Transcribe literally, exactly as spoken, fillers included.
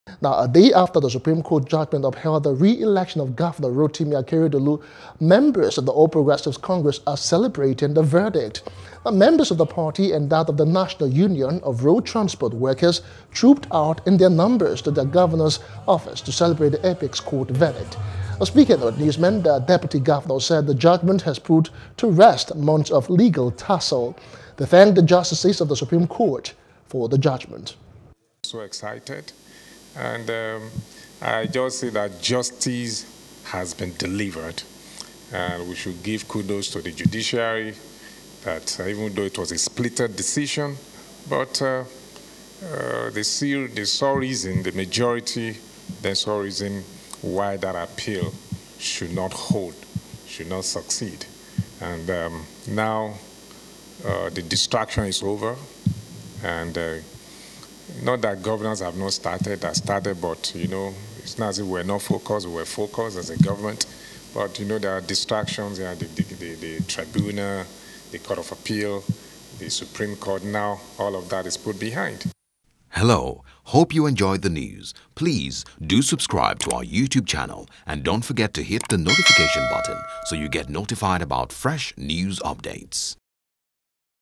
Now, a day after the Supreme Court judgment upheld the re-election of Governor Rotimi Akeredolu, members of the All Progressives Congress are celebrating the verdict. Now, members of the party and that of the National Union of Road Transport Workers trooped out in their numbers to the governor's office to celebrate the Apex Court verdict. Now, speaking with newsmen, the deputy governor said the judgment has put to rest months of legal tussle. They thanked the justices of the Supreme Court for the judgment. So excited. And um, I just say that justice has been delivered. And we should give kudos to the judiciary that uh, even though it was a splitted decision, but uh, uh, they, see, they saw reason, the majority then saw reason why that appeal should not hold, should not succeed. And um, now uh, the distraction is over. And uh, not that governors have not started, that started, but, you know, it's not as if we're not focused, we're focused as a government. But, you know, there are distractions, you know, the, the, the, the tribunal, the Court of Appeal, the Supreme Court now, all of that is put behind. Hello, hope you enjoyed the news. Please do subscribe to our YouTube channel and don't forget to hit the notification button so you get notified about fresh news updates.